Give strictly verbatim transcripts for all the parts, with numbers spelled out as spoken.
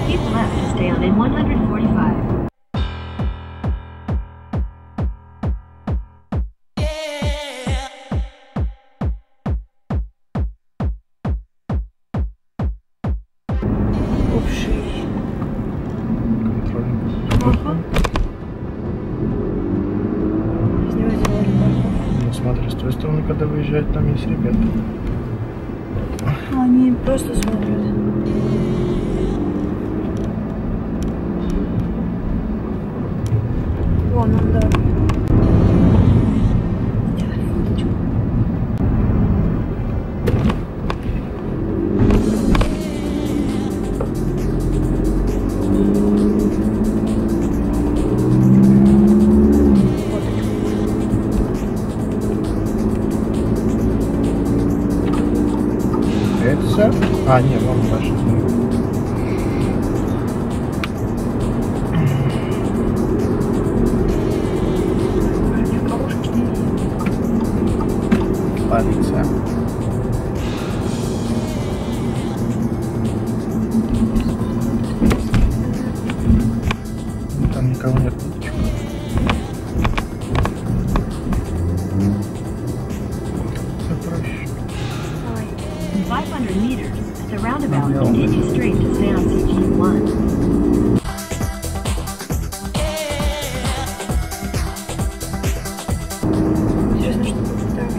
Keep left to stay on N one forty-five. Ну смотри, с той стороны, когда выезжать, там есть ребята. Они просто смотрят. Вон он, да. Сделали фоточку. Это... А, нет, вон дальше. Полиция. Там никого нет. Все проще. five hundred meters at the roundabout, continue straight to stay on C G one. Интересно, что будет так.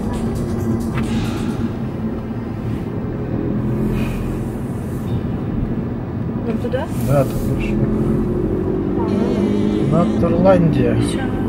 Нам туда? Да, тут больше. А, ну Натерландия. да. Всё.